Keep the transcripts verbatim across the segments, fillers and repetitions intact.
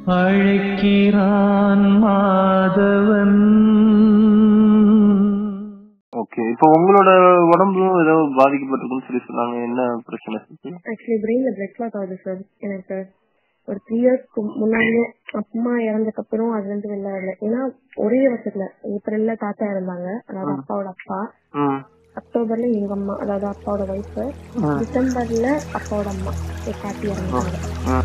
அழைக்கிறான் Madhavan. Okay, இப்போ உங்களோட உடம்பும் ஏதோ பாதிக்கப்பட்டிருக்குன்னு சொல்லி சொன்னாங்க. என்ன பிரச்சனை? ஆக்சுவலி பிரெயின்ல பிளட் கிளாட் ஆகுது சார். எனக்கு ஒரு த்ரீ இயர்ஸ்க்கு முன்னாடியே அம்மா இறந்ததுக்கு அப்புறம் அதுல இருந்து வெளில வரல. ஏன்னா ஒரே வருஷத்துல ஏப்ரல்ல தாத்தா இறந்தாங்க, அதாவது அப்பாவோட அப்பா. அக்டோபர்ல எங்க அம்மா, அதாவது அப்பாவோட ஒய்ஃப். டிசம்பர்ல அப்பாவோட அம்மா பாட்டி இறந்தாங்க.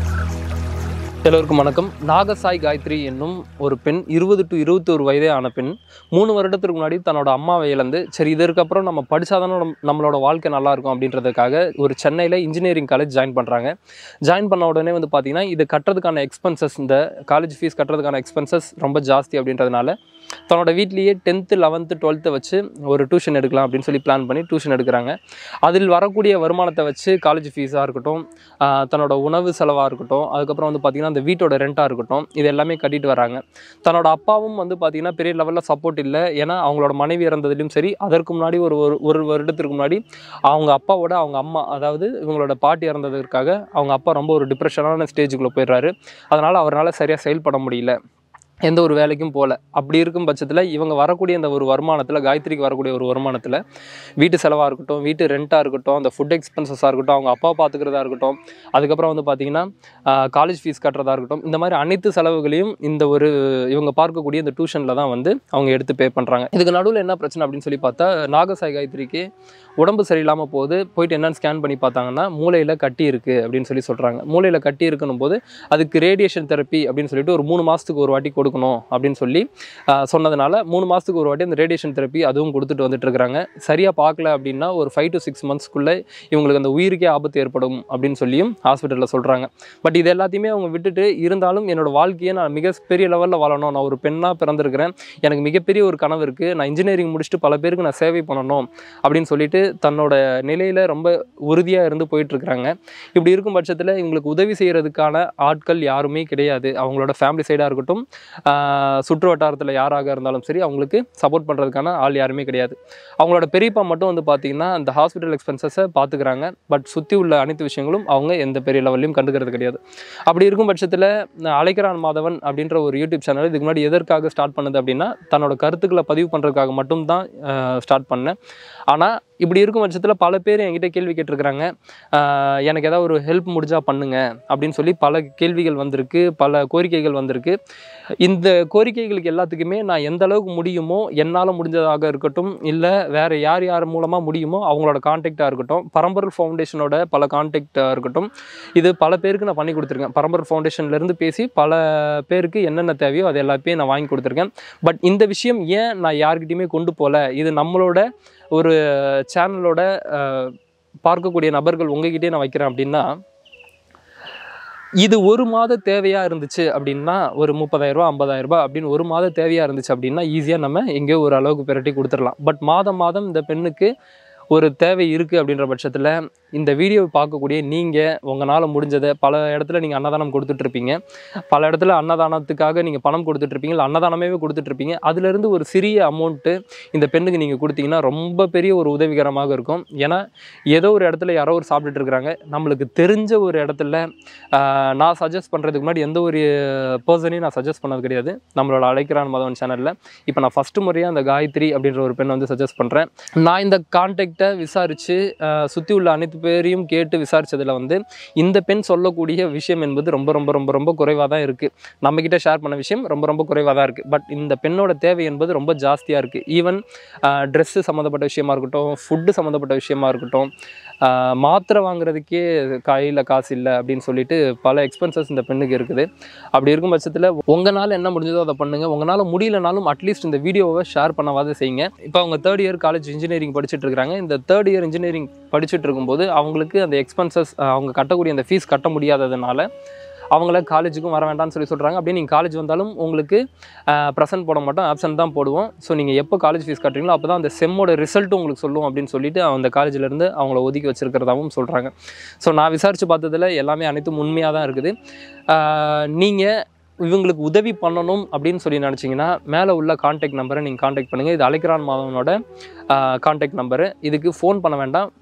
எல்லோருக்கும் வணக்கம். நாகசாய் காயத்ரி என்னும் ஒரு பெண், இருபது டு இருபத்தி ஒரு வயதே ஆன பெண், மூணு வருடத்துக்கு முன்னாடி தன்னோட அம்மாவை இழந்து, சரி இதற்கப்புறம் நம்ம படித்தாதானே நம்மளோட வாழ்க்கை நல்லாயிருக்கும் அப்படின்றதுக்காக ஒரு சென்னையில் இன்ஜினியரிங் காலேஜ் ஜாயின் பண்ணுறாங்க. ஜாயின் பண்ண உடனே வந்து பார்த்திங்கன்னா இது கட்டுறதுக்கான எக்ஸ்பென்சஸ், இந்த காலேஜ் ஃபீஸ் கட்டுறதுக்கான எக்ஸ்பென்சஸ் ரொம்ப ஜாஸ்தி அப்படின்றதுனால தன்னோட வீட்லேயே டென்த்து லெவன்த்து டுவெல்த்தை வச்சு ஒரு டியூஷன் எடுக்கலாம் அப்படின்னு சொல்லி பிளான் பண்ணி டியூஷன் எடுக்கிறாங்க. அதில் வரக்கூடிய வருமானத்தை வச்சு காலேஜ் ஃபீஸாக இருக்கட்டும், தன்னோட உணவு செலவாக இருக்கட்டும், அதுக்கப்புறம் வந்து பார்த்திங்கன்னா அந்த வீட்டோட ரெண்ட்டாக இருக்கட்டும், இது எல்லாமே கட்டிட்டு வராங்க. தன்னோட அப்பாவும் வந்து பார்த்திங்கன்னா பெரிய லெவலில் சப்போர்ட் இல்லை. ஏன்னா அவங்களோட மனைவி இறந்ததுலையும் சரி, அதற்கு முன்னாடி ஒரு ஒரு வருடத்திற்கு முன்னாடி அவங்க அப்பாவோட அவங்க அம்மா, அதாவது இவங்களோட பாட்டி இறந்ததற்காக அவங்க அப்பா ரொம்ப ஒரு டிப்ரெஷனான ஸ்டேஜுக்குள்ளே போயிடுறாரு. அதனால் அவரால் சரியாக செயல்பட முடியல, எந்த ஒரு வேலைக்கும் போகல. அப்படி இருக்கும் பட்சத்தில் இவங்க வரக்கூடிய இந்த ஒரு வருமானத்தில், காயத்ரிக்கு வரக்கூடிய ஒரு வருமானத்தில் வீட்டு செலவாக இருக்கட்டும், வீட்டு ரெண்ட்டாக இருக்கட்டும், அந்த ஃபுட் எக்ஸ்பென்சஸாக இருக்கட்டும், அவங்க அப்பா பார்த்துக்கிறதா இருக்கட்டும், அதுக்கப்புறம் வந்து பார்த்திங்கன்னா காலேஜ் ஃபீஸ் கட்டுறதா இருக்கட்டும், இந்த மாதிரி அனைத்து செலவுகளையும் இந்த ஒரு இவங்க பார்க்கக்கூடிய இந்த டியூஷனில் தான் வந்து அவங்க எடுத்து பே பண்ணுறாங்க. இதுக்கு நடுவில் என்ன பிரச்சனை அப்படின்னு சொல்லி பார்த்தா, நாகசாய் காயத்ரிக்கு உடம்பு சரியில்லாமல் போகுது. போயிட்டு என்னென்னு ஸ்கேன் பண்ணி பார்த்தாங்கன்னா மூளையில் கட்டி இருக்குது அப்படின்னு சொல்லி சொல்கிறாங்க. மூளையில் கட்டி இருக்கணும் போது அதுக்கு ரேடியேஷன் தெரப்பி அப்படின்னு சொல்லிட்டு ஒரு மூணு மாதத்துக்கு ஒரு வாட்டி கொடுக்கணும் அப்படின்னு சொல்லி சொன்னதுனால மூணு மாதத்துக்கு ஒரு வாட்டி அந்த ரேடியேஷன் தெரப்பி அதுவும் கொடுத்துட்டு வந்துட்டு இருக்கிறாங்க. சரியாக பார்க்கல அப்படின்னா ஒரு ஃபைவ் டு சிக்ஸ் மந்த்ஸ்க்குள்ளே இவங்களுக்கு அந்த உயிருக்கே ஆபத்து ஏற்படும் அப்படின்னு சொல்லியும் ஹாஸ்பிட்டலில் சொல்கிறாங்க. பட் இது எல்லாத்தையுமே அவங்க விட்டுட்டு, இருந்தாலும் என்னோடய வாழ்க்கையை நான் மிகப்பெரிய லெவலில் வாழணும், நான் ஒரு பெண்ணாக பிறந்திருக்கிறேன், எனக்கு மிகப்பெரிய ஒரு கனவு இருக்குது, நான் இன்ஜினியரிங் முடிச்சுட்டு பல பேருக்கு நான் சேவை பண்ணணும் அப்படின்னு சொல்லிட்டு தன்னோட நிலையில் ரொம்ப உறுதியாக இருந்து போயிட்டுருக்குறாங்க. இப்படி இருக்கும் பட்சத்தில் இவங்களுக்கு உதவி செய்கிறதுக்கான ஆட்கள் யாருமே கிடையாது. அவங்களோட ஃபேமிலி சைடாக இருக்கட்டும், சுற்று வட்டாரத்தில் யாராக இருந்தாலும் சரி, அவங்களுக்கு சப்போர்ட் பண்ணுறதுக்கான ஆள் யாருமே கிடையாது. அவங்களோட பெரியப்பா மட்டும் வந்து பார்த்திங்கன்னா அந்த ஹாஸ்பிட்டல் எக்ஸ்பென்சஸை பார்த்துக்கிறாங்க. பட் சுற்றி உள்ள அனைத்து விஷயங்களும் அவங்க எந்த பெரிய லெவல்லையும் கண்டுக்கிறது கிடையாது. அப்படி இருக்கும் பட்சத்தில் அழைக்கிறான் மாதவன் அப்படின்ற ஒரு யூடியூப் சேனல் இதுக்கு முன்னாடி எதற்காக ஸ்டார்ட் பண்ணுது அப்படின்னா, தன்னோட கருத்துக்களை பதிவு பண்ணுறதுக்காக மட்டும்தான் ஸ்டார்ட் பண்ணேன். ஆனால் இப்படி இருக்கும் பட்சத்தில் பல பேர் என்கிட்ட கேள்வி கேட்டிருக்கிறாங்க, எனக்கு ஏதாவது ஒரு ஹெல்ப் முடிஞ்சால் பண்ணுங்க அப்படின்னு சொல்லி பல கேள்விகள் வந்திருக்கு, பல கோரிக்கைகள் வந்திருக்கு. இந்த கோரிக்கைகளுக்கு எல்லாத்துக்குமே நான் எந்த அளவுக்கு முடியுமோ, என்னால் முடிஞ்சதாக இருக்கட்டும், இல்லை வேறு யார் யார் மூலமாக முடியுமோ அவங்களோட கான்டாக்டாக இருக்கட்டும், பரம்பொருள் ஃபவுண்டேஷனோட பல கான்டாக்டாக இருக்கட்டும், இது பல பேருக்கு நான் பண்ணி கொடுத்துருக்கேன். பரம்பொருள் ஃபவுண்டேஷன்லேருந்து பேசி பல பேருக்கு என்னென்ன தேவையோ அது எல்லாத்தையும் நான் வாங்கி கொடுத்துருக்கேன். பட் இந்த விஷயம் ஏன் நான் யார்கிட்டையுமே கொண்டு போகல, இது நம்மளோட ஒரு சேனலோட பார்க்கக்கூடிய நபர்கள் உங்ககிட்டே நான் வைக்கிறேன் அப்படின்னா, இது ஒரு மாத தேவையாக இருந்துச்சு அப்படின்னா, ஒரு முப்பதாயிரரூபா ஐம்பதாயிரரூபா அப்படின்னு ஒரு மாத தேவையாக இருந்துச்சு அப்படின்னா ஈஸியாக நம்ம எங்கேயோ ஒரு அளவுக்கு பிரட்டி கொடுத்துடலாம். பட் மாதம் மாதம் இந்த பெண்ணுக்கு ஒரு தேவை இருக்குது அப்படின்ற பட்சத்தில் இந்த வீடியோவை பார்க்கக்கூடிய நீங்கள் உங்களால் முடிஞ்சதை பல இடத்துல நீங்கள் அன்னதானம் கொடுத்துட்ருப்பீங்க, பல இடத்துல அன்னதானத்துக்காக நீங்கள் பணம் கொடுத்துட்ருப்பீங்க, இல்லை அன்னதானமே கொடுத்துட்ருப்பீங்க. அதுலேருந்து ஒரு சிறிய அமௌண்ட்டு இந்த பெண்ணுக்கு நீங்கள் கொடுத்தீங்கன்னா ரொம்ப பெரிய ஒரு உதவிகரமாக இருக்கும். ஏன்னா ஏதோ ஒரு இடத்துல யாரோ ஒரு சாப்பிட்டுட்டு இருக்கிறாங்க, நம்மளுக்கு தெரிஞ்ச ஒரு இடத்துல நான் சஜஸ்ட் பண்ணுறதுக்கு முன்னாடி எந்த ஒரு பர்சனையும் நான் சஜஸ்ட் பண்ணது கிடையாது நம்மளோட அழைக்கிறான் மாதவன் சேனலில். இப்போ நான் ஃபஸ்ட்டு முறையாக அந்த காயத்ரி அப்படின்ற ஒரு பெண்ணை வந்து சஜஸ்ட் பண்ணுறேன். நான் இந்த கான்டாக்ட் விசாரித்து சுற்றி உள்ள அனைத்து பேரையும் கேட்டு விசாரித்ததில் வந்து இந்த பெண் சொல்லக்கூடிய விஷயம் என்பது ரொம்ப ரொம்ப ரொம்ப ரொம்ப குறைவாக தான் இருக்குது. நம்மக்கிட்ட ஷேர் பண்ண விஷயம் ரொம்ப ரொம்ப குறைவாக தான் இருக்குது. பட் இந்த பெண்ணோட தேவை என்பது ரொம்ப ஜாஸ்தியாக இருக்குது. ஈவன் ட்ரெஸ்ஸு சம்மந்தப்பட்ட விஷயமா இருக்கட்டும், ஃபுட்டு சம்மந்தப்பட்ட விஷயமா இருக்கட்டும், மாத்திரை வாங்குறதுக்கே கையில் காசு இல்லை அப்படின்னு சொல்லிட்டு பல எக்ஸ்பென்சஸ் இந்த பெண்ணுக்கு இருக்குது. அப்படி இருக்கும் பட்சத்தில் உங்களால் என்ன முடிஞ்சதோ அதை பண்ணுங்கள். உங்களால் முடியலனாலும் அட்லீஸ்ட் இந்த வீடியோவை ஷேர் பண்ணவாத செய்யுங்க. இப்போ அவங்க தேர்ட் இயர் காலேஜ் இன்ஜினியரிங் படிச்சுட்டு இருக்கிறாங்க. இந்த தேர்ட் இயர் இன்ஜினியரிங் படிச்சுட்டு இருக்கும்போது அவங்களுக்கு அந்த எக்ஸ்பென்சஸ், அவங்க கட்டக்கூடிய அந்த ஃபீஸ் கட்ட முடியாததுனால அவங்கள காலேஜுக்கும் வர வேண்டாம்னு சொல்லி சொல்கிறாங்க. அப்படியே நீங்கள் காலேஜ் வந்தாலும் உங்களுக்கு ப்ரெசென்ட் போட மாட்டோம், ஆப்சென்ட் தான் போடுவோம். ஸோ நீங்கள் எப்போ காலேஜ் ஃபீஸ் கட்டுறீங்களோ அப்போ தான் அந்த செம்மோட ரிசல்ட்டும் உங்களுக்கு சொல்லும் அப்படின்னு சொல்லிட்டு அந்த காலேஜிலேருந்து அவங்கள ஒதுக்கி வச்சுருக்கிறதாகவும் சொல்கிறாங்க. ஸோ நான் விசாரித்து பார்த்ததில் எல்லாமே அனைத்தும் உண்மையாக தான் இருக்குது. நீங்கள் இவங்களுக்கு உதவி பண்ணணும் அப்படின்னு சொல்லி நினச்சிங்கன்னா மேலே உள்ள கான்டாக்ட் நம்பரை நீங்கள் கான்டாக்ட் பண்ணுங்கள். இது அழைக்கிறான் மாதவனோட கான்டாக்ட் நம்பரு. இதுக்கு ஃபோன் பண்ண வேண்டாம்,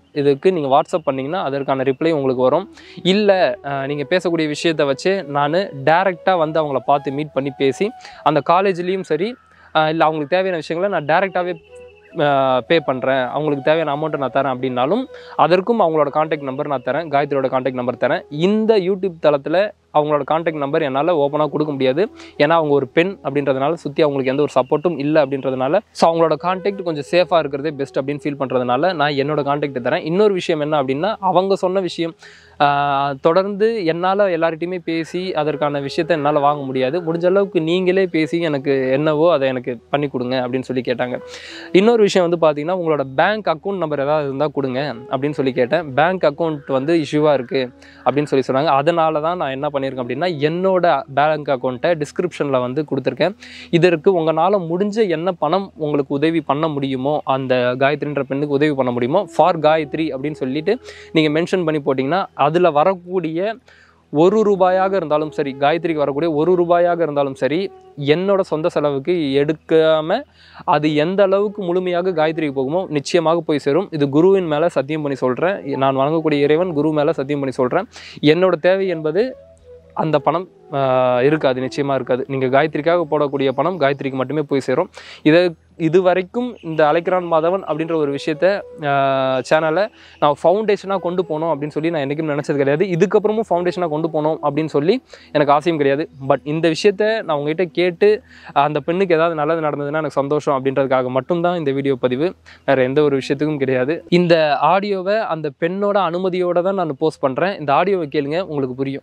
இதுக்கு நீங்கள் வாட்ஸ்அப் பண்ணிங்கன்னா அதற்கான ரிப்ளை உங்களுக்கு வரும். இல்லை நீங்கள் பேசக்கூடிய விஷயத்தை வச்சு நான் டேரெக்டாக வந்து அவங்கள பார்த்து மீட் பண்ணி பேசி அந்த காலேஜ்லேயும் சரி இல்லை அவங்களுக்கு தேவையான விஷயங்களை நான் டேரெக்டாகவே பே பண்ணுறேன், அவங்களுக்கு தேவையான அமௌண்ட்டை நான் தரேன் அப்படின்னாலும் அதற்கும் அவங்களோட காண்டாக்ட் நம்பர் நான் தரேன், காயத்ரியோட காண்டாக்ட் நம்பர் தரேன். இந்த யூடியூப் தளத்தில் அவங்களோட காண்டாக்ட் நம்பர் என்னால் ஓப்பனாக கொடுக்க முடியாது. ஏன்னா அவங்க ஒரு பெண் அப்படின்றதுனால சுற்றி அவங்களுக்கு எந்த ஒரு சப்போர்ட்டும் இல்லை அப்படின்றதுனால ஸோ அவங்களோட காண்டாக்ட் கொஞ்சம் சேஃபாக இருக்கிறதே பெஸ்ட் அப்படின்னு ஃபீல் பண்ணுறதுனால நான் என்னோட காண்டாக்ட் தரேன். இன்னொரு விஷயம் என்ன அப்படின்னா, அவங்க சொன்ன விஷயம் தொடர்ந்து என்னால் எல்லார்கிட்டையுமே பேசி அதற்கான விஷயத்தை என்னால் வாங்க முடியாது, முடிஞ்ச அளவுக்கு நீங்களே பேசி எனக்கு என்னவோ அதை எனக்கு பண்ணி கொடுங்க அப்படின்னு சொல்லி கேட்டாங்க. இன்னொரு விஷயம் வந்து பார்த்தீங்கன்னா, உங்களோட பேங்க் அக்கௌண்ட் நம்பர் ஏதாவது இருந்தால் கொடுங்க அப்படின்னு சொல்லி கேட்டேன். பேங்க் அக்கௌண்ட் வந்து இஷ்யூவாக இருக்குது அப்படின்னு சொல்லி சொன்னாங்க. அதனால தான் நான் என்ன பண்ணியிருக்கேன் அப்படின்னா, என்னோட பேங்க் அக்கௌண்ட்டை டிஸ்கிரிப்ஷனில் வந்து கொடுத்துருக்கேன். இதற்கு உங்களால் முடிஞ்ச என்ன பணம் உங்களுக்கு உதவி பண்ண முடியுமோ, அந்த காயத்ரின்ற பெண்ணுக்கு உதவி பண்ண முடியுமோ, ஃபார் காயத்ரி அப்படின்னு சொல்லிட்டு நீங்கள் மென்ஷன் பண்ணி போட்டிங்கன்னா அதில் வரக்கூடிய ஒரு ரூபாயாக இருந்தாலும் சரி, காயத்ரிக்கு வரக்கூடிய ஒரு ரூபாயாக இருந்தாலும் சரி, என்னோட சொந்த செலவுக்கு எடுக்காமல் அது எந்த அளவுக்கு முழுமையாக காயத்ரிக்கு போகுமோ நிச்சயமாக போய் சேரும். இது குருவின் மேலே சத்தியம் பண்ணி சொல்கிறேன். நான் வணங்கக்கூடிய இறைவன் குரு மேலே சத்தியம் பண்ணி சொல்கிறேன். என்னோட தேவை என்பது அந்த பணம் இருக்காது, நிச்சயமாக இருக்காது. நீங்கள் காயத்ரிக்காக போடக்கூடிய பணம் காயத்ரிக்கு மட்டுமே போய் சேரும். இதை இது வரைக்கும் இந்த அழைக்கிறான் மாதவன் அப்படின்ற ஒரு விஷயத்த சேனலை நான் ஃபவுண்டேஷனாக கொண்டு போனோம் அப்படின்னு சொல்லி நான் என்றைக்கும் நினச்சது கிடையாது. இதுக்கப்புறமும் ஃபவுண்டேஷனாக கொண்டு போனோம் அப்படின்னு சொல்லி எனக்கு ஆசையும் கிடையாது. பட் இந்த விஷயத்த நான் உங்ககிட்ட கேட்டு அந்த பெண்ணுக்கு ஏதாவது நல்லது நடந்ததுன்னா எனக்கு சந்தோஷம் அப்படின்றதுக்காக மட்டும்தான் இந்த வீடியோ பதிவு, வேறு எந்த ஒரு விஷயத்துக்கும் கிடையாது. இந்த ஆடியோவை அந்த பெண்ணோட அனுமதியோடு தான் நான் போஸ்ட் பண்ணுறேன். இந்த ஆடியோவை கேளுங்க, உங்களுக்கு புரியும்.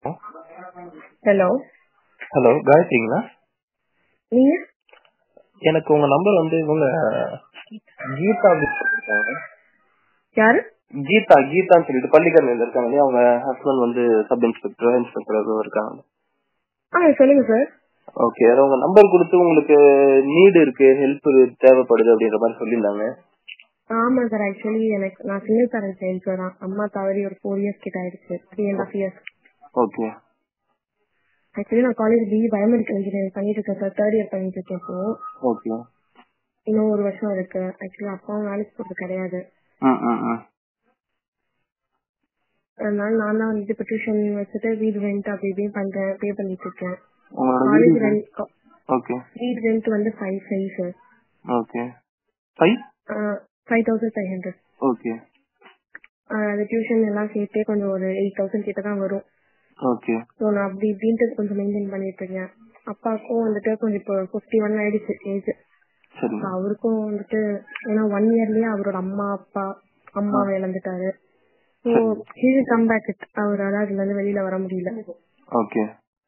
ஹலோ ஹலோ காயத்ரிங்களா? நீங்க? எனக்கு உங்க நம்பர் வந்து இவங்க கீதா இருக்காங்க. யாரு? கீதா கீதான்னு சொல்லிட்டு பள்ளிக்கரணையில இருக்காங்க இல்லையா, அவங்க ஹஸ்பண்ட் வந்து சப் இன்ஸ்பெக்டர் இன்ஸ்பெக்டர் இருக்காங்க. ஆ சொல்லுங்க சார். ஓகே, உங்க நம்பர் கொடுத்து உங்களுக்கு நீடு இருக்கு, ஹெல்ப் தேவைப்படுது அப்படின்ற மாதிரி சொல்லியிருந்தாங்க. ஆமா சார், ஆக்சுவலி எனக்கு நான் சிங்கிள் பேரண்ட் சைல்டு சார். அம்மா தவறி ஒரு ஃபோர் இயர்ஸ் கிட்ட ஆயிடுச்சு, three and half years. Okay. Actually நான் காலேஜ் பிஇ பயோமெடிக்கல் இன்ஜினியரிங் பண்ணிட்டு இருக்கேன் சார், தேர்ட் இயர் பண்ணிட்டு இருக்கேன். இப்போ ஓகே, இன்னும் ஒரு வருஷம் இருக்கு. ஆக்சுவலி அப்பாவும் வேலைக்கு போறது கிடையாது, அதனால நான் தான் வந்துட்டு இப்போ டியூஷன் வச்சுட்டு வீடு ரெண்ட் அப்படி இப்படின்னு பண்றேன், பே பண்ணிட்டு இருக்கேன். காலேஜ் ரெண்ட் வீடு ரெண்ட் வந்து five five sir. Okay, five five thousand five hundred. Okay, அது டியூஷன் எல்லாம் சேர்த்தே கொஞ்சம் ஒரு எயிட் தௌசண்ட் கிட்ட தான் வரும். ஓகே. ஸோ நான் அப்படி இப்படின்ட்டு கொஞ்சம் மெயின்டைன் பண்ணிட்டு இருக்கேன். அப்பாவுக்கும் வந்துட்டு கொஞ்சம் இப்போ ஃபிஃப்டி ஒன் ஆயிடுச்சு ஏஜ். அவருக்கும் வந்துட்டு ஏன்னா ஒன் இயர்லயே அவரோட அம்மா அப்பா அம்மாவை இழந்துட்டாரு. So he will come back it. அவர் அதாவது இதுல இருந்து வெளியில வர முடியல. ஓகே.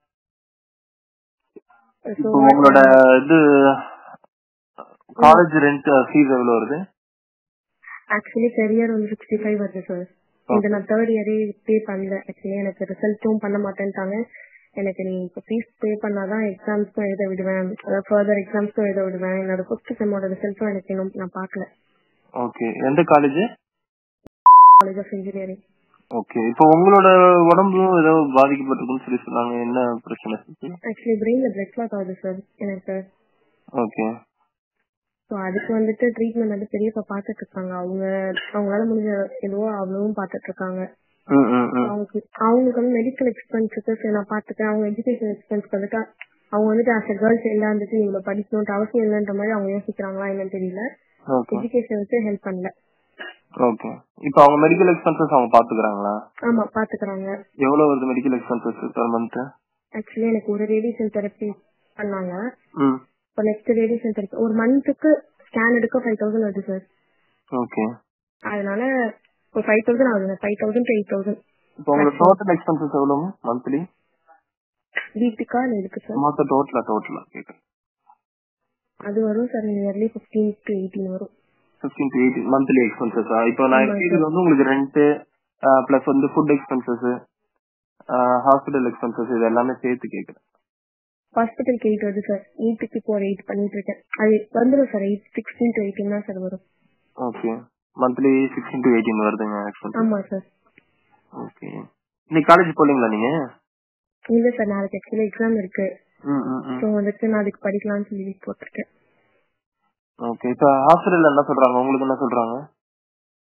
உங்களோட இது காலேஜ் ரெண்ட் ஃபீஸ் எவ்வளவு வருது? ஆக்சுவலி கரியர் வந்து சிக்ஸ்டி ஃபைவ் வருது சார். இந்த நான் தேர்ட் இயரே பே பண்ணல. ஆக்சுவலி எனக்கு ரிசல்ட்டும் பண்ண மாட்டேன்ட்டாங்க. எனக்கு நீ இப்போ ஃபீஸ் பே பண்ணாதான் எக்ஸாம்ஸ்க்கும் எழுத விடுவேன், அதாவது ஃபர்தர் எக்ஸாம்ஸ்க்கும் எழுத விடுவேன். என்னோட ஃபிஃப்த் செம்மோட ரிசல்ட்டும் எனக்கு இன்னும் நான் பார்க்கல. ஓகே, எந்த college? College of engineering. Okay. இப்போ உங்களோட உடம்பும் ஏதோ பாதிக்கப்பட்டிருக்குன்னு சொல்லி சொன்னாங்க, என்ன பிரச்சனை? ஆக்சுவலி பிரெயின்ல பிளட் கிளாட் ஆகுது சார் எனக்கு. ஓகே. ஸோ அதுக்கு வந்துட்டு ட்ரீட்மெண்ட் வந்து பெரியப்பா பாத்துட்டு இருக்காங்க. அவங்க அவங்களால முடிஞ்ச எதுவோ அவ்வளவும் பாத்துட்டு இருக்காங்க. அவங்களுக்கு அவங்களுக்கு வந்து மெடிக்கல் எக்ஸ்பென்சஸ் நான் பாத்துக்கேன். அவங்க எஜுகேஷன் எக்ஸ்பென்ஸ்க்கு வந்துட்டு அவங்க வந்துட்டு ஆஸ் அ கேர்ள்ஸ் எல்லாம் வந்துட்டு இவ்வளவு படிக்கணும்னு அவசியம் இல்லைன்ற மாதிரி அவங்க யோசிக்கிறாங்களா என்னன்னு தெரியல. எஜுகேஷன் வச்சு ஹெல்ப் பண்ணல. ஓகே. இப்போ அவங்க மெடிக்கல் எக்ஸ்பென்சஸ் அவங்க பாத்துக்கறாங்களா? ஆமா பாத்துக்கறாங்க. எவ்வளவு வருது medical expenses per month? Actually எனக்கு ஒரு ரேடியேஷன் தெரப்பி பண்ணாங்க. இப்போ நெக்ஸ்ட் ரேடியேஷன் தெரப்பி ஒரு மந்த்துக்கு ஸ்கேன் எடுக்க ஃபைவ் தௌசண்ட் வருது சார். ஓகே. அதனால ஒரு ஃபைவ் தௌசண்ட் ஆகுது. Five thousand to eight thousand. இப்போ உங்களுக்கு டோட்டல் எக்ஸ்பென்சஸ் எவ்வளவு மந்த்லி? வீட்டுக்கா இல்ல இருக்கு சார்? மொத்த டோட்டலா டோட்டலா கேக்குறேன். அது வரும் sir nearly fifteen to eighteen வரும். Fifteen to eighteen monthly expenses. இப்போ நான் கேக்குறது வந்து உங்களுக்கு ரெண்ட் பிளஸ் வந்து ஃபுட் எக்ஸ்பென்சஸ், ஹாஸ்பிடல் எக்ஸ்பென்சஸ் இது எல்லாமே சேர்த்து கேக்குறேன். ஹாஸ்பிட்டலுக்கு எயிட் வருது சார். வீட்டுக்கு இப்போ ஒரு எயிட் பண்ணிட்டு இருக்கேன். அது வந்துடும் sir. Eight sixteen to eighteen தான் சார் வரும். Okay. Monthly sixteen to eighteen வருதுங்க எக்ஸ்பென்சஸ். ஆமா சார். ஓகே. இன்னைக்கு காலேஜ் போலீங்களா நீங்க? இல்ல சார், நாளைக்கு ஆக்சுவலி எக்ஸாம் இருக்கு. சோ வந்துட்டு நான் அதுக்கு படிக்கலாம்னு சொல்லி போட்டுருக்கேன். ஓகே. இப்போ ஹாஸ்பிடல்ல என்ன சொல்றாங்க, உங்களுக்கு என்ன சொல்றாங்க?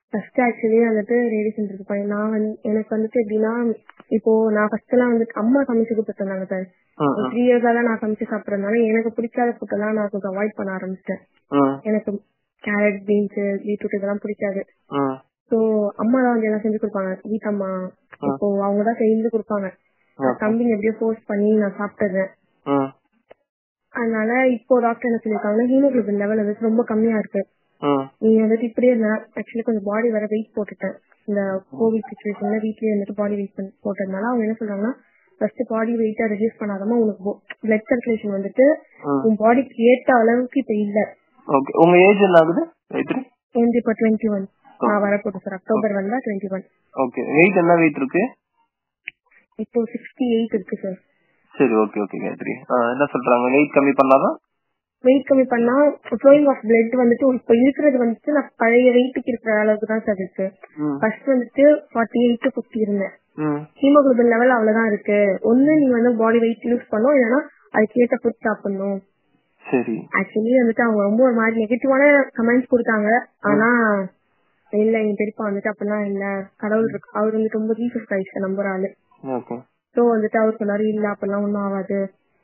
ஃபர்ஸ்ட் ஆக்சுவலி வந்துட்டு ரேடியேஷன் இருப்பேன். நான் வந்து எனக்கு வந்துட்டு எப்படின்னா, இப்போ நான் ஃபர்ஸ்ட் எல்லாம் வந்துட்டு அம்மா சமைச்சு கொடுத்துட்டு இருந்தாங்க சார். த்ரீ இயர்ஸா தான் நான் சமைச்சு சாப்பிடறதுனால எனக்கு பிடிக்காத ஃபுட் எல்லாம் நான் கொஞ்சம் அவாய்ட் பண்ண ஆரம்பிச்சிட்டேன். எனக்கு கேரட், பீன்ஸ், பீட்ரூட் இதெல்லாம் பிடிக்காது. சோ அம்மா தான் வந்து எல்லாம் செஞ்சு கொடுப்பாங்க, வீட்டம்மா. இப்போ அவங்கதான் செஞ்சு கொடுப்பாங்க. தம்பிங்க எப்படியோ ஃபோர்ஸ் பண்ணி நான் சாப்பிட்டுறேன். அதனால இப்போ டாக்டர் என்ன சொல்லிருக்காங்க, ஹீமோகுளோபின் லெவல் வந்துட்டு ரொம்ப கம்மியா இருக்கு. நீங்க வந்துட்டு இப்படியே ஆக்சுவலி கொஞ்சம் பாடி வர வெயிட் போட்டுட்டேன். இந்த கோவிட் சிச்சுவேஷன்ல வீட்லயே வந்துட்டு பாடி வெயிட் போட்டதுனால அவங்க என்ன சொல்றாங்கன்னா, ஃபர்ஸ்ட் பாடி வெயிட்டா ரெடியூஸ் பண்ணாதமா உனக்கு பிளட் சர்க்குலேஷன் வந்துட்டு உன் பாடிக்கு ஏற்ற அளவுக்கு இப்ப இல்ல. உங்க ஏஜ் என்ன ஆகுது? எனக்கு இப்ப டுவெண்ட்டி ஒன் நான் வரப்போகுது சார். அக்டோபர் வந்தா டுவெண்ட்டி ஒன். ஓகே, வெயிட் என்ன வெயிட் இருக்கு? இப்போ சிக்ஸ்டி எயிட் இருக்கு சார். சரி, ஓகே ஓகே காயத்ரி. என்ன சொல்றாங்க, வெயிட் கம்மி பண்ணாதான்? வெயிட் கம்மி பண்ணா ஃப்ளோயிங் ஆஃப் பிளட் வந்துட்டு இப்ப இருக்கிறது வந்துட்டு நான் பழைய வெயிட்டுக்கு இருக்கிற அளவுக்கு தான் சார் இருக்கு. ஃபர்ஸ்ட் வந்துட்டு ஃபார்ட்டி எயிட் டு பிப்டி இருந்தேன். ஹீமோகுளோபின் லெவல் அவ்வளவுதான் இருக்கு. ஒண்ணு நீங்க வந்து பாடி வெயிட் யூஸ் பண்ணும், இல்லைன்னா அதுக்கு ஏற்ற ஃபுட் சாப்பிடணும். சரி. ஆக்சுவலி வந்துட்டு அவங்க ரொம்ப ஒரு மாதிரி நெகட்டிவான கமெண்ட்ஸ் கொடுத்தாங்க. ஆனா இல்ல என் பெரியப்பா வந்துட்டு அப்படிலாம் இல்ல, கடவுள் இருக்கு, அவர் வந்துட்டு ரொம்ப ஜீசஸ் கிரைஸ்ட நம்புற ஆளு. சோ வந்துட்டு அவர் சொன்னாரு இல்ல அப்படிலாம் ஒண்ணும் ஆகாது,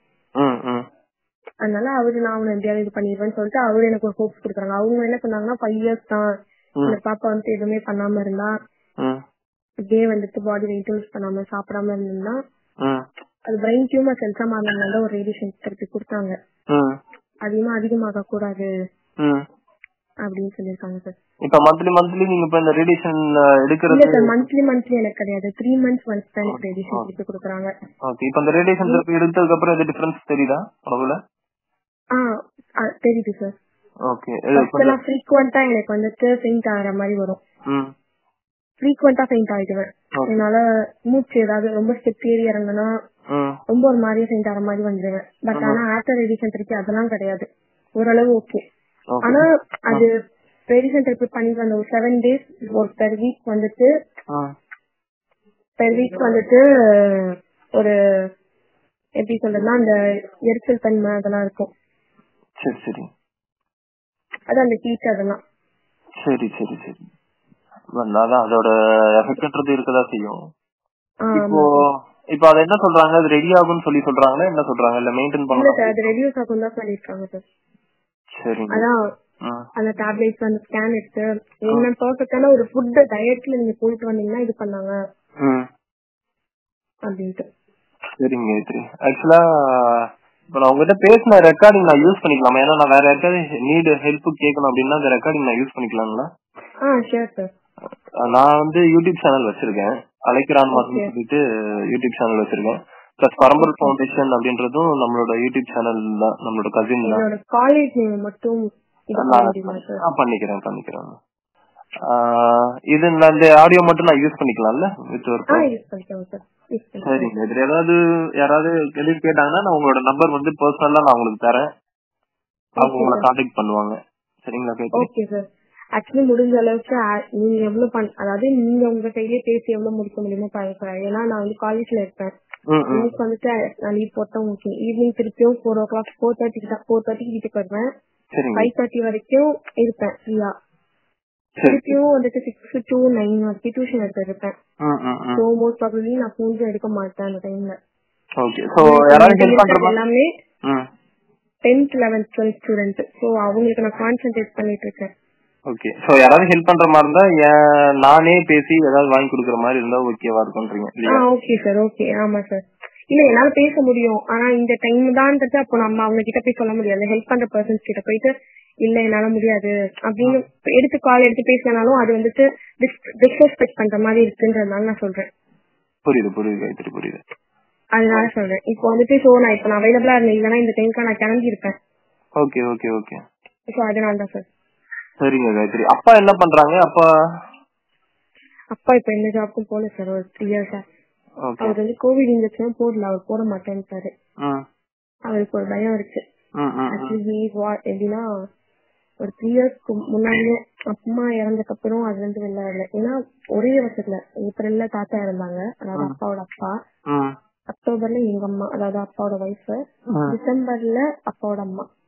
அதனால அவரு நான் அவனை எப்படியாவது இது பண்ணிடுவேன்னு சொல்லிட்டு அவரு எனக்கு ஒரு ஹோப்ஸ் கொடுக்குறாங்க. அவங்க என்ன சொன்னாங்கன்னா, ஃபைவ் இயர்ஸ் தான் இந்த பாப்பா வந்துட்டு எதுவுமே பண்ணாம இருந்தா, இப்படியே வந்துட்டு பாடி வெயிட் யூஸ் பண்ணாம சாப்பிடாம இருந்ததுன்னா அது பிரெயின் டியூமர் செல்ஸா மாறினால ஒரு ரேடியேஷன் தெரப்பி கொடுத்தாங்க. அதிகமா அதிகமாக கூடாது அப்படின்னு சொல்லிருக்காங்க சார். இப்ப மந்த்லி மந்த்லி நீங்க இப்ப இந்த ரேடியேஷன் எடுக்கிறது? இல்ல சார், மந்த்லி மந்த்லி எனக்கு கிடையாது, த்ரீ மந்த்ஸ் ஒன்ஸ் தான் எனக்கு ரேடியேஷன் தெரப்பி கொடுக்குறாங்க. ஓகே, இப்ப இந்த ரேடியேஷன் தெரப்பி எடுத்ததுக்கு அப்புறம் எது டிஃபரன்ஸ் தெரியுதா உடம்புல? ஆ தெரியுது சார். ஓகே, ஃபர்ஸ்ட்லாம் ஃப்ரீக்வென்ட்டா எனக்கு வந்துட்டு ஃபெயிண்ட் ஆகிற மாதிரி வரும். ம் ஃப்ரீக்வென்ட்டா ஃபெயிண்ட் ஆயிடுவேன். அதனால மூச்சு ஏதாவது ரொம்ப ஸ்டெப் ஏறி இறங்குனா ரொம்ப ஒரு மாதிரியே ஃபெயிண்ட் ஆகிற மாதிரி வந்துடுவேன். பட் ஆனா ஆஃப்டர் ரேடியேஷன் தெரப்பி அதெல்லாம் கிடையாது, ஓரளவு ஓகே. ஆனா அது ரேடியேஷன் தெரப்பி பண்ணிட்டு வந்த ஒரு செவன் டேஸ் ஒரு பெர் வீக் வந்துட்டு பெர் வீக் வந்துட்டு ஒரு எப்படி சொல்றதுன்னா அந்த எரிச்சல் தன்மை அதெல்லாம் இருக்கும். சரி சரி, அது அந்த ஹீட் அதெல்லாம். சரி சரி சரி, அதான் அதோட எஃபெக்ட்ன்றது இருக்கதா செய்யும். இப்போ இப்போ அது என்ன சொல்றாங்க, அது ரெடி ஆகும்னு சொல்லி சொல்றாங்களா என்ன சொல்றாங்க, இல்ல மெயின்டைன் பண்ணலாம்? இல்ல அது ரெடியூஸ் ஆகும் தான் சொல்லிருக்காங்க சார். சரி, அதான் அந்த டேப்லெட்ஸ் அந்த ஸ்கேன் எடுத்து என்ன பெர்ஃபெக்ட்டான ஒரு ஃபுட் டயட்ல நீங்க போயிட்டு வந்தீங்கன்னா இது பண்ணாங்க அப்படின்ட்டு. சரிங்க காயத்ரி, ஆக்சுவலா இப்போ நான் உங்ககிட்ட பேசின ரெக்கார்டிங் நான் யூஸ் பண்ணிக்கலாமா? ஏன்னா நான் வேற யாருக்காவது நீட் ஹெல்ப் கேட்கணும் அப்படின்னா அந்த ரெக்கார்டிங் நான் யூஸ் பண்ணிக்கலாங்களா? Ah sure sir. நான் வந்து யூடியூப் சேனல் வச்சிருக்கேன், அழைக்கிறான் மாதிரி சொல்லிட்டு யூடியூப் சேனல் வச்சிருக்கேன். பிளஸ் பரம்பல் ஃபவுண்டேஷன் அப்படின்றதும் நம்மளோட யூடியூப் சேனல் தான், நம்மளோட கசின் தான். காலேஜ் மட்டும் பண்ணிக்கிறேன் பண்ணிக்கிறேன் இது இந்த ஆடியோ மட்டும் நான் யூஸ் பண்ணிக்கலாம்ல வித் ஒரு? சரிங்க, இதுல ஏதாவது யாராவது எதுவும் கேட்டாங்கன்னா நான் உங்களோட நம்பர் வந்து பர்சனலா நான் உங்களுக்கு தரேன், அவங்க உங்களை கான்டாக்ட் பண்ணுவாங்க. சரிங்களா? Okay sir. ஆக்சுவலி முடிஞ்ச அளவுக்கு நீங்க எவ்வளவு பண்ண, அதாவது நீங்க உங்க கையிலே பேசி எவ்வளவு முடிக்க முடியுமோ பாருங்க. ஏன்னா நான் வந்து காலேஜ்ல இருப்பேன், இன்னைக்கு வந்துட்டு நான் லீவ் போட்டேன். ஓகே, ஈவினிங் திருப்பியும் ஃபோர் ஓ கிளாக் ஃபோர் தேர்ட்டிக்கு தான் ஃபோர் தேர்ட்டிக்கு வீட்டுக்கு வருவேன். ஃபைவ் தேர்ட்டி வரைக்கும் இருப்பேன் ஃப்ரீயா. திருப்பியும் வந்துட்டு சிக்ஸ் டு நைன் வரைக்கும் டியூஷன் எடுத்து இருப்பேன். ஸோ மோஸ்ட் ப்ராபபிலி நான் ஃபோன் எடுக்க மாட்டேன் அந்த டைம்ல. எல்லாமே tenth eleventh twelfth student, so அவங்களுக்கு நான் கான்சென்ட்ரேட் பண்ணிட்டு இருக்கேன். ஓகே, சோ யாராவது ஹெல்ப் பண்ற மாதிரி இருந்தா நானே பேசி ஏதாவது வாங்கி கொடுக்குற மாதிரி இருந்தா ஓகேவா இருக்கும்ன்றீங்க? Okay sir, okay. ஆமா சார். இல்ல என்னால பேச முடியும், ஆனா இந்த டைம் தான் அப்போ நம்ம அவங்க கிட்ட போய் சொல்ல முடியாது. ஹெல்ப் பண்ற பர்சன்ஸ் கிட்ட போயிட்டு இல்ல என்னால முடியாது அப்படின்னு எடுத்து கால் எடுத்து பேசினாலும் அது வந்துட்டு டிஸ்ரெஸ்பெக்ட் பண்ற மாதிரி இருக்குன்றதுனால நான் சொல்றேன். புரியுது புரியுது புரியுது. அதனால சொல்றேன். இப்போ வந்துட்டு சோ நான் இப்ப நான் அவைலபிளா இருந்தேன், இல்லைன்னா இந்த டைம்க்கு நான் கிளம்பி இருப்பேன். Okay okay okay. சோ அதனால தான் சார். சரிங்க காயத்ரி. அப்பா என்ன பண்றாங்க? அப்பா அப்பா இப்ப என்ன ஜாப்க்கும் போல சார், ஒரு த்ரீ இயர்ஸா. அவர் வந்து கோவிட் இன்ஜெக்ஷன் போடல, அவர் போட மாட்டேன்ட்டாரு. அவருக்கு ஒரு பயம் இருக்கு. எப்படின்னா ஒரு த்ரீ இயர்ஸ்க்கு முன்னாடியே அம்மா இறந்ததுக்கு அப்புறம் அதுல இருந்து வெளில வரல. ஏன்னா ஒரே வருஷத்துல ஏப்ரல்ல தாத்தா இறந்தாங்க, அதாவது அப்பாவோட அப்பா. அக்டோபர்ல எங்க அம்மா, அதாவது அப்பாவோட ஒய்ஃப். டிசம்பர்ல அப்பாவோட அம்மா.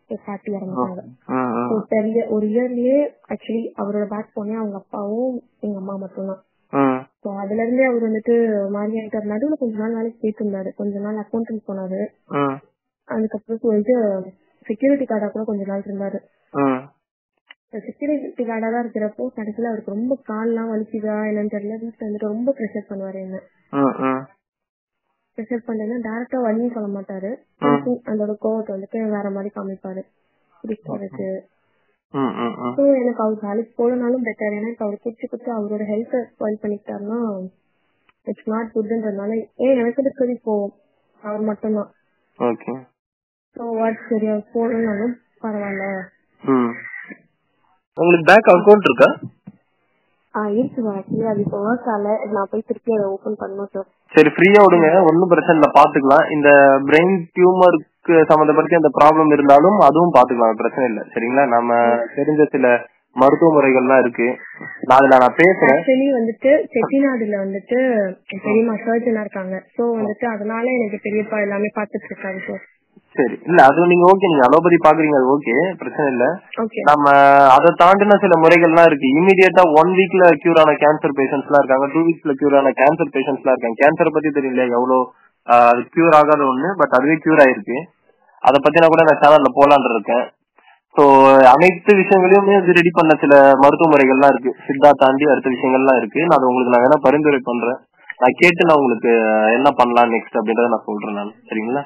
பாட்டி இறந்துட்டாங்க. பெரிய ஒரு இயர்லயே ஆக்சுவலி அவரோட பேக் போனே அவங்க அப்பாவும் எங்க அம்மா மட்டும்தான். ஸோ அதுல இருந்தே அவர் வந்துட்டு மாதிரி ஆயிட்டாரு. நடுவில் கொஞ்ச நாள் வேலைக்கு போயிட்டு இருந்தாரு, கொஞ்ச நாள் அக்கௌண்டன்ட் போனாரு. அதுக்கப்புறம் சொல்லிட்டு செக்யூரிட்டி கார்டா கூட கொஞ்ச நாள் இருந்தாரு. செக்யூரிட்டி கார்டா தான் இருக்கிறப்போ கடைசியில அவருக்கு ரொம்ப கால்லாம் வலிக்குதா என்னன்னு தெரியல, வீட்டுல வந்துட்டு ரொம்ப ப்ரெஷர் பண்ணுவாரு. என்ன ப்ரெஷர் பண்ணேன்னா டேரக்டா வலியும் சொல்ல மாட்டாரு, அதோட கோவத்தை வந்துட்டு வேற மாதிரி காமிப்பாரு. பிடிக்காதுக்கு எனக்கு அவர் வேலைக்கு போலனாலும் பெட்டர். ஏன்னா இப்ப அவர் குடிச்சு குடிச்சு அவரோட ஹெல்த் ஸ்பாயில் பண்ணிக்கிட்டாருன்னா இட்ஸ் நாட் குட்ன்றதுனால ஏன் எனக்கு சரி போவோம் அவர் மட்டும்தான். ஸோ வாட் சரி அவர் போலனாலும் பரவாயில்ல. உங்களுக்கு பேங்க் அக்கவுண்ட் இருக்கா? ஆஹ் இருக்கு சார். ஆக்சுவலி அது இப்போ ஒர்க் ஆகல, நான் போய் திருப்பி அதை ஓபன் பண்ணணும் சார். சரி, ஃப்ரீயா விடுங்க, ஒன்னும் பிரச்சனை இல்ல, பாத்துக்கலாம். இந்த பிரெயின் டியூமருக்கு சம்பந்தப்பட்ட அந்த ப்ராப்ளம் இருந்தாலும் அதுவும் பாத்துக்கலாம், பிரச்சனை இல்ல. சரிங்களா? நம்ம தெரிஞ்ச சில மருத்துவ முறைகள்லாம் இருக்கு, நான் அதுல நான் பேசுறேன். ஆக்சுவலி வந்துட்டு செட்டிநாடுல வந்துட்டு பெரியமா சர்ஜனா இருக்காங்க. சோ வந்துட்டு அதனால எனக்கு பெரியப்பா எல்லாமே பாத்துட்டு இருக்காரு சார். சரி, இல்ல அது நீங்க ஓகே, நீங்க அலோபதி பாக்குறீங்க, அது ஓகே, பிரச்சனை இல்ல. நம்ம அதை தாண்டின சில முறைகள்லாம் இருக்கு. இமீடியட்டா ஒன் வீக்ல கியூர் ஆன கேன்சர் பேஷண்ட்ஸ் எல்லாம் இருக்காங்க, டூ வீக்ஸ்ல கியூர் ஆன கேன்சர் பேஷண்ட்ஸ் எல்லாம் இருக்காங்க. கேன்சர் பத்தி தெரியல எவ்வளவு அது கியூர் ஆகாத ஒண்ணு, பட் அதுவே கியூர் ஆயிருக்கு. அதை பத்தினா கூட நான் சேனல்ல போலான் இருக்கேன். சோ அனைத்து விஷயங்களையுமே ரெடி பண்ண சில மருத்துவ முறைகள்லாம் இருக்கு, சித்தா தாண்டி அடுத்த விஷயங்கள்லாம் இருக்கு. நான் அது உங்களுக்கு நான் வேணா பரிந்துரை பண்றேன். நான் கேட்டு நான் உங்களுக்கு என்ன பண்ணலாம் நெக்ஸ்ட் அப்படின்றத நான் சொல்றேன் நான். சரிங்களா?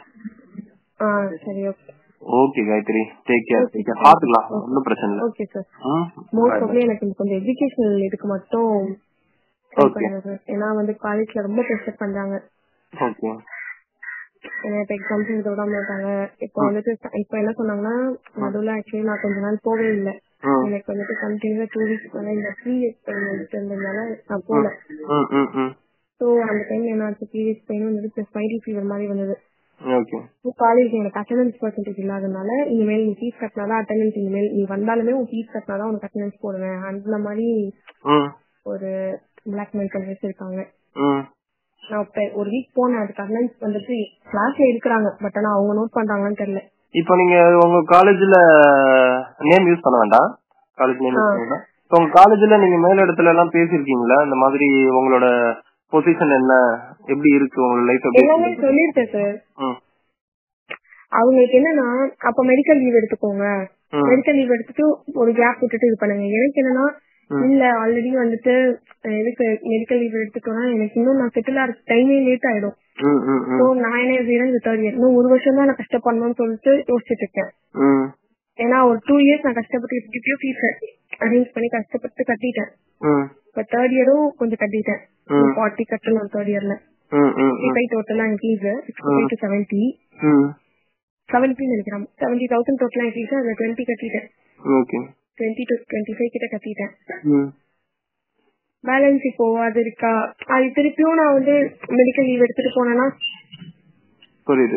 Okay Gayathri, take care. பாத்துக்கலாம், ஒன்னும் பிரச்சனை இல்ல. Okay sir. மோஸ்ட் ஆஃப் எனக்கு கொஞ்சம் எஜுகேஷனல் இதுக்கு மட்டும் ஏன்னா வந்து காலேஜ்ல ரொம்ப ப்ரெஷர் பண்றாங்க. ஓகே, எனக்கு எக்ஸாம்ஸ் இதை விட மாட்டாங்க. இப்போ வந்துட்டு இப்போ என்ன சொன்னாங்கன்னா நடுவில் ஆக்சுவலி நான் கொஞ்ச நாள் போவே இல்லை. எனக்கு வந்துட்டு கண்டினியூவா டூ வீக்ஸ் மேல இந்த பீரியட்ஸ் பெயின் வந்துட்டு இருந்ததுனால நான் போல. ஸோ அந்த டைம் என்னாச்சு, பீரியட்ஸ் பெயின் வந்துட்டு பிளஸ் வைரல் ஃபீவர் மாதிரி வந்தது. காலேஜ் எனக்கு அட்டெண்டன்ஸ் பர்சன்டேஜ் இல்லாதனால இனிமேல் நீ ஃபீஸ் கட்டினாதான் அட்டெண்டன்ஸ், இனிமேல் நீ வந்தாலுமே உன் ஃபீஸ் கட்டினாதான் உனக்கு அட்டெண்டன்ஸ் போடுவேன், அந்த மாதிரி ஒரு பிளாக்மெயில் பண்ணி வச்சிருக்காங்க. நான் இப்ப ஒரு வீக் போனேன், அதுக்கு அட்டெண்டன்ஸ் வந்துட்டு கிளாஸ்ல இருக்கிறாங்க, பட் ஆனா அவங்க நோட் பண்றாங்கன்னு தெரியல. இப்போ நீங்க உங்க காலேஜ்ல நேம் யூஸ் பண்ண வேண்டாம், காலேஜ் நேம் யூஸ் பண்ண வேண்டாம். உங்க காலேஜ்ல நீங்க மேல இடத்துல எல்லாம் பேசிருக்கீங்களா இந்த மாதிரி உங்களோட பொசிஷன் என்ன, எப்படி இருக்கு உங்களோட லைஃப்? எல்லாமே சொல்லிருக்கேன் சார். அவங்களுக்கு என்னன்னா அப்ப மெடிக்கல் லீவ் எடுத்துக்கோங்க, மெடிக்கல் லீவ் எடுத்துட்டு ஒரு கேப் விட்டுட்டு இது பண்ணுங்க. எனக்கு என்னன்னா இல்ல ஆல்ரெடி வந்துட்டு எதுக்கு மெடிக்கல் லீவ் எடுத்துட்டோம்னா எனக்கு இன்னும் நான் செட்டில் ஆகிற டைமே லேட் ஆயிடும். ஸோ நான் என்ன செய்யறேன், தேர்ட் இயர் இன்னும் ஒரு வருஷம் தான் நான் கஷ்டப்படணும்னு சொல்லிட்டு யோசிச்சுட்டு இருக்கேன். ஏன்னா ஒரு டூ இயர்ஸ் நான் கஷ்டப்பட்டு எப்படியோ ஃபீஸ் அரேஞ்ச் பண்ணி கஷ்டப்பட்டு கட்டிட்டேன். இப்ப தேர்ட் இயரும் கொஞ்சம் கட்டிட்டேன், ஃபார்ட்டி கட்டணும் தேர்ட் இயர்ல. ஃபைவ் டோட்டலா என் ஃபீஸ் சிக்ஸ்டி செவன்டி செவன்டி நினைக்கிறேன், செவன்டி தௌசண்ட் டோட்டலா என் ஃபீஸ். அதுல டுவெண்ட்டி கட்டிட்டேன், டுவெண்ட்டி டு டுவெண்ட்டி ஃபைவ் கிட்ட கட்டிட்டேன். பேலன்ஸ் இப்போ அது இருக்கா, அது திருப்பியும் நான் வந்து மெடிக்கல் லீவ் எடுத்துட்டு போனேன்னா புரியுது.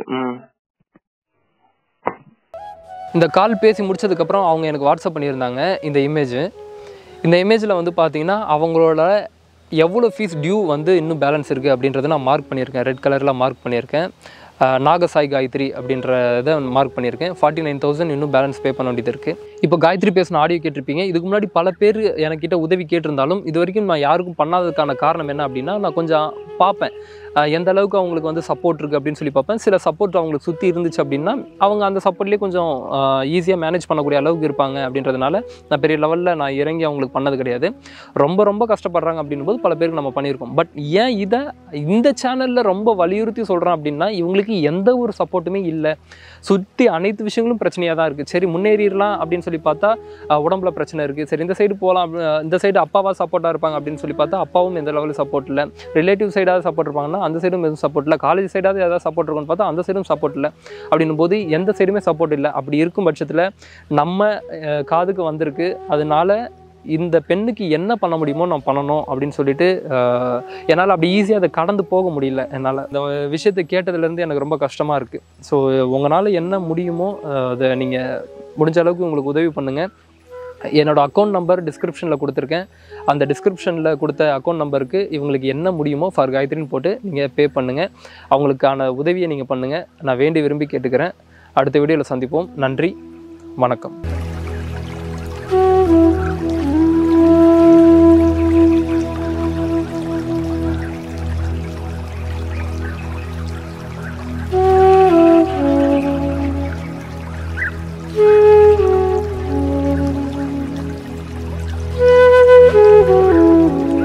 இந்த கால் பேசி முடிச்சதுக்கப்புறம் அவங்க எனக்கு வாட்ஸ்அப் பண்ணியிருந்தாங்க இந்த இமேஜ். இந்த இமேஜில் வந்து பார்த்தீங்கன்னா அவங்களோட எவ்வளோ ஃபீஸ் டியூ வந்து இன்னும் பேலன்ஸ் இருக்குது அப்படின்றத நான் மார்க் பண்ணியிருக்கேன், ரெட் கலரில் மார்க் பண்ணியிருக்கேன். நாகசாய் காயத்ரி அப்படின்ற இதை மார்க் பண்ணியிருக்கேன். ஃபார்ட்டி நைன் தௌசண்ட் இன்னும் பேலன்ஸ் பே பண்ண வேண்டியது இருக்குது. இப்போ காயத்ரி பேசின ஆடியோ கேட்டிருப்பீங்க. இதுக்கு முன்னாடி பல பேர் என்கிட்ட உதவி கேட்டிருந்தாலும் இது வரைக்கும் நான் யாருக்கும் பண்ணாததுக்கான காரணம் என்ன அப்படின்னா, நான் கொஞ்சம் பார்ப்பேன் எந்த அளவுக்கு அவங்களுக்கு வந்து சப்போர்ட் இருக்குது அப்படின்னு சொல்லி பார்ப்பேன். சில சப்போர்ட் அவங்களுக்கு சுற்றி இருந்துச்சு அப்படின்னா அவங்க அந்த சப்போர்ட்லேயே கொஞ்சம் ஈஸியாக மேனேஜ் பண்ணக்கூடிய அளவுக்கு இருப்பாங்க அப்படின்றதுனால நான் பெரிய லெவலில் நான் இறங்கி அவங்களுக்கு பண்ணது கிடையாது. ரொம்ப ரொம்ப கஷ்டப்படுறாங்க அப்படின்னும் போது பல பேருக்கு நம்ம பண்ணியிருக்கோம். பட் ஏன் இதை இந்த சேனலில் ரொம்ப வலியுறுத்தி சொல்கிறேன் அப்படின்னா, இவங்களுக்கு எந்த ஒரு சப்போர்ட்டுமே இல்லை. சுற்றி அனைத்து விஷயங்களும் பிரச்சனையாக தான் இருக்குது. சரி முன்னேறிடலாம் அப்படின்னு சொல்லி பார்த்தா உடம்புல பிரச்சனை இருக்குது. சரி இந்த சைடு போகலாம், இந்த சைடு அப்பாவா சப்போர்ட்டாக இருப்பாங்க அப்படின்னு சொல்லி பார்த்தா அப்பாவும் எந்த லெவலில் சப்போர்ட் இல்லை. ரிலேட்டிவ் சைடாவது சப்போர்ட் இருப்பாங்கன்னா அந்த சைடும் எதுவும் சப்போர்ட் இல்லை. காலேஜ் சைடாவது ஏதாவது சப்போர்ட் இருக்குன்னு பார்த்தா அந்த சைடும் சப்போர்ட் இல்லை. அப்படின்னும் போது எந்த சைடுமே சப்போர்ட் இல்லை. அப்படி இருக்கும் பட்சத்தில் நம்ம காதுக்கு வந்திருக்கு, அதனால இந்த பெண்ணுக்கு என்ன பண்ண முடியுமோ நான் பண்ணணும் அப்படின்னு சொல்லிட்டு என்னால் அப்படி ஈஸியாக அதை கடந்து போக முடியல. என்னால் இந்த விஷயத்தை கேட்டதுலேருந்து எனக்கு ரொம்ப கஷ்டமாக இருக்குது. ஸோ உங்களால் என்ன முடியுமோ அதை நீங்கள் முடிஞ்ச அளவுக்கு உங்களுக்கு உதவி பண்ணுங்கள். என்னோடய அக்கௌண்ட் நம்பர் டிஸ்கிரிப்ஷனில் கொடுத்துருக்கேன். அந்த டிஸ்கிரிப்ஷனில் கொடுத்த அக்கௌண்ட் நம்பருக்கு இவங்களுக்கு என்ன முடியுமோ ஃபார் காயத்ரின்னு போட்டு நீங்கள் பே பண்ணுங்கள். அவங்களுக்கான உதவியை நீங்கள் பண்ணுங்கள். நான் வேண்டி விரும்பி கேட்டுக்கிறேன். அடுத்த வீடியோவில் சந்திப்போம். நன்றி, வணக்கம்.